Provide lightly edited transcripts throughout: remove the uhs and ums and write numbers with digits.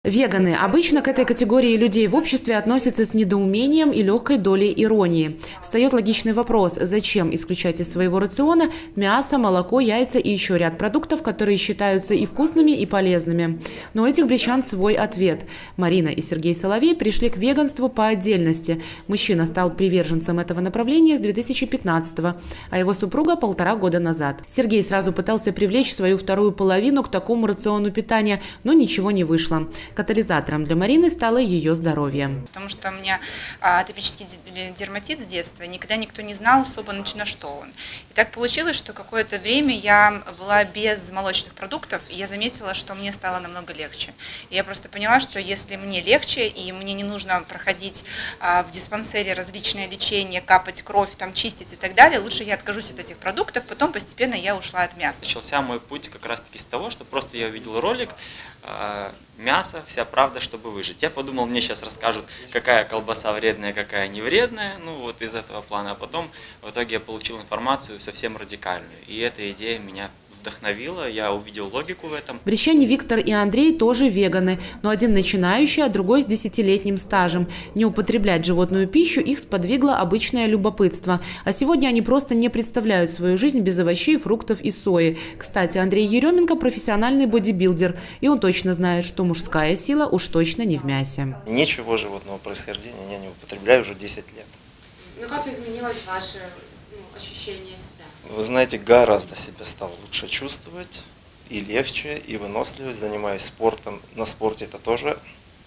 Веганы. Обычно к этой категории людей в обществе относятся с недоумением и легкой долей иронии. Встает логичный вопрос, зачем исключать из своего рациона мясо, молоко, яйца и еще ряд продуктов, которые считаются и вкусными, и полезными. Но у этих брещан свой ответ. Марина и Сергей Соловей пришли к веганству по отдельности. Мужчина стал приверженцем этого направления с 2015-го, а его супруга – 1,5 года назад. Сергей сразу пытался привлечь свою вторую половину к такому рациону питания, но ничего не вышло. Катализатором для Марины стало ее здоровье. Потому что у меня атопический дерматит с детства, никогда никто не знал особо, на что он. И так получилось, что какое-то время я была без молочных продуктов, и я заметила, что мне стало намного легче. И я просто поняла, что если мне легче, и мне не нужно проходить в диспансере различные лечения, капать кровь, там, чистить и так далее, лучше я откажусь от этих продуктов, потом постепенно я ушла от мяса. Начался мой путь как раз-таки с того, что просто я увидел ролик «Мясо, вся правда, чтобы выжить». Я подумал, мне сейчас расскажут, какая колбаса вредная, какая не вредная, ну вот из этого плана. А потом в итоге я получил информацию совсем радикальную. И эта идея меня вдохновила, я увидел логику в этом. Брещане Виктор и Андрей тоже веганы, но один начинающий, а другой с 10-летним стажем. Не употреблять животную пищу их сподвигло обычное любопытство. А сегодня они просто не представляют свою жизнь без овощей, фруктов и сои. Кстати, Андрей Еременко – профессиональный бодибилдер, и он точно знает, что мужская сила уж точно не в мясе. Ничего животного происхождения я не употребляю уже 10 лет. Ну как изменилось ваше ощущение себя? Вы знаете, гораздо себя стал лучше чувствовать, и легче, и выносливость. Занимаюсь спортом. На спорте это тоже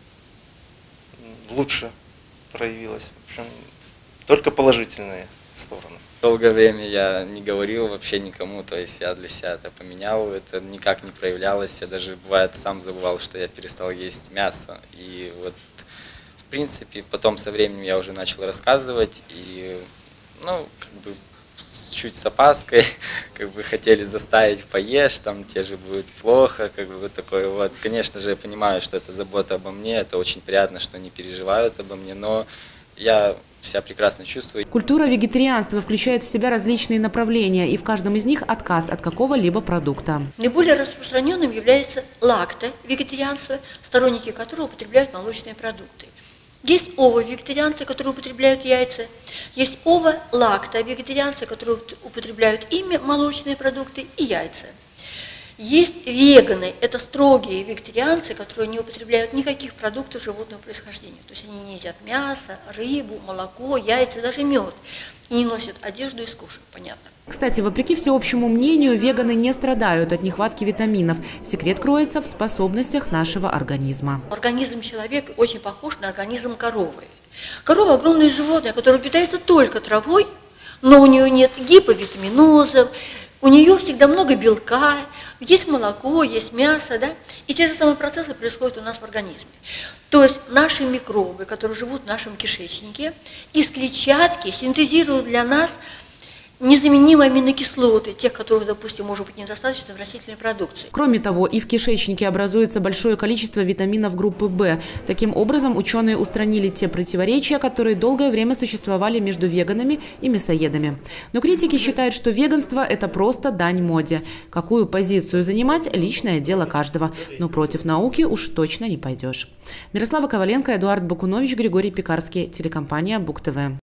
лучше проявилось. В общем, только положительные стороны. Долгое время я не говорил вообще никому, то есть я для себя это поменял, это никак не проявлялось. Я даже, бывает, сам забывал, что я перестал есть мясо. И вот, в принципе, потом со временем я уже начал рассказывать, и, ну, как бы, чуть с опаской, как бы хотели заставить поешь, там тебе же будет плохо, как бы вот такое вот. Конечно же, я понимаю, что это забота обо мне, это очень приятно, что они переживают обо мне, но я себя прекрасно чувствую. Культура вегетарианства включает в себя различные направления, и в каждом из них отказ от какого-либо продукта. Наиболее распространенным является лакто-вегетарианство, сторонники которого употребляют молочные продукты. Есть ово-вегетарианцы, которые употребляют яйца, есть ово-лакто-вегетарианцы, которые употребляют и молочные продукты, и яйца. Есть веганы, это строгие вегетарианцы, которые не употребляют никаких продуктов животного происхождения. То есть они не едят мясо, рыбу, молоко, яйца, даже мед. И не носят одежду из кожи, понятно. Кстати, вопреки всеобщему мнению, веганы не страдают от нехватки витаминов. Секрет кроется в способностях нашего организма. Организм человека очень похож на организм коровы. Корова – огромное животное, которое питается только травой, но у нее нет гиповитаминозов, у нее всегда много белка, есть молоко, есть мясо, да? И те же самые процессы происходят у нас в организме. То есть наши микробы, которые живут в нашем кишечнике, из клетчатки синтезируют для нас незаменимые аминокислоты, тех, которых, допустим, может быть недостаточно в растительной продукции. Кроме того, и в кишечнике образуется большое количество витаминов группы В. Таким образом, ученые устранили те противоречия, которые долгое время существовали между веганами и мясоедами. Но критики считают, что веганство – это просто дань моде. Какую позицию занимать – личное дело каждого. Но против науки уж точно не пойдешь. Мирослава Коваленко, Эдуард Бакунович, Григорий Пекарский, телекомпания Бук ТВ.